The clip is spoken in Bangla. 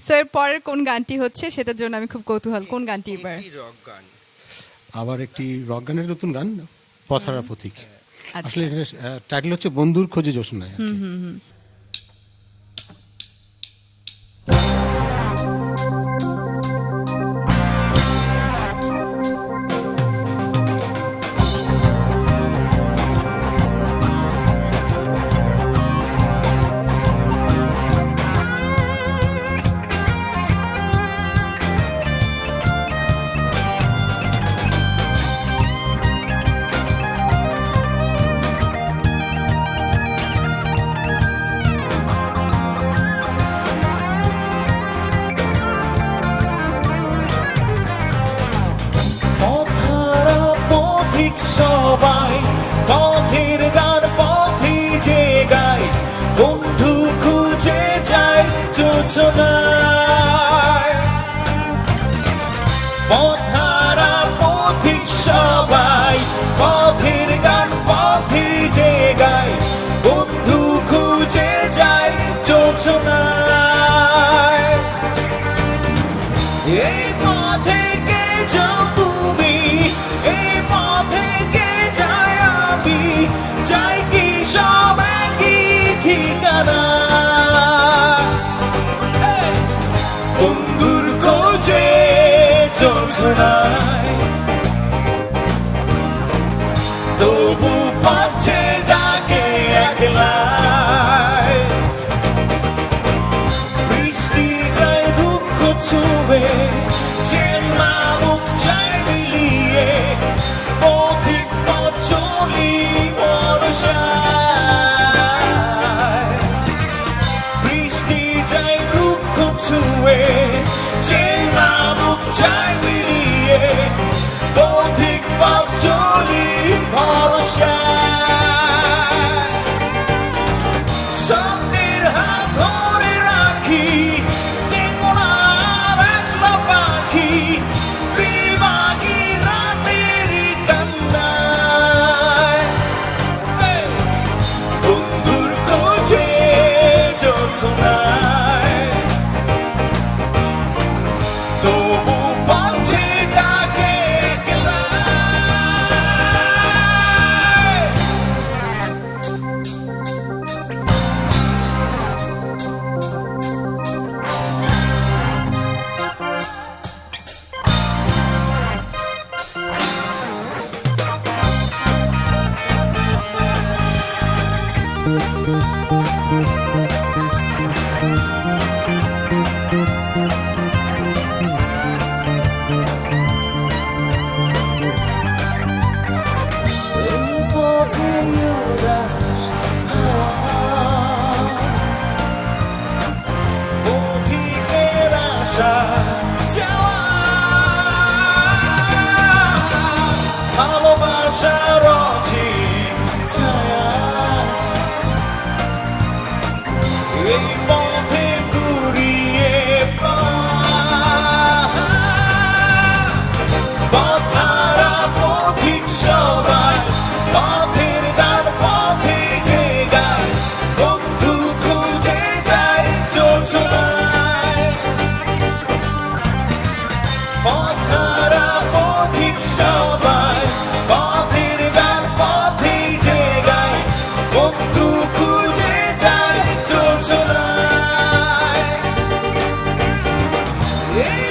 স্যার পরের কোন গানটি হচ্ছে সেটার জন্য আমি খুব কৌতূহল, কোন গানটি এবার? রক গান, আবার একটি রক গানের নতুন গান, পথহারা পথিক। আসলে টাইটেল হচ্ছে বন্ধুর খোঁজে জোছনায়। সবাই পথের গান পথে যে গায়, বন্ধু খুঁজে যায় যোছনায়। পথহারা পথিক সবাই পথের গান পথে যে গায়, বন্ধু খুঁজে যায় যোছনায়। এই পথে কে যাও তুমি, এই পথে কে যাই আমি, যাই কি সব একই ঠিকানা। বন্ধুর খোঁজে যোছনায়, তবু পাচ্ছে ডাকে একলাই। বৃষ্টি যায় দুঃখ ছুঁয়ে, চেনা মুখ যায় মিলিয়ে, পথিক পথ চলি ভরসায়। বৃষ্টি যায় দুঃখ ছুঁয়ে, চেনা মুখ যায় মিলিয়ে, পথিক পথ চলি ভরসায়। স্বপ্নের হাত ধরে রাখি, চেতনার একলা পাখি, বিভাগী রাতের কান্নায়। বন্ধুর খোঁজে যোছনায়, তবু পাচ্ছে ডাকে একলাই। এই পথে উদাস হাওয়া, পথিকের আশা যাওয়া, ভালোবাসার অচিন ছায়া। এই পথে কুড়িয়ে পথহারা পথিক সবাই পথের গান পথে যে গায়, বন্ধু খুঁজে যায় যোছনায়। পথহারা পথিক সবাই পথের গান পথে যে গায়, বন্ধু খুঁজে যায় যোছনায়।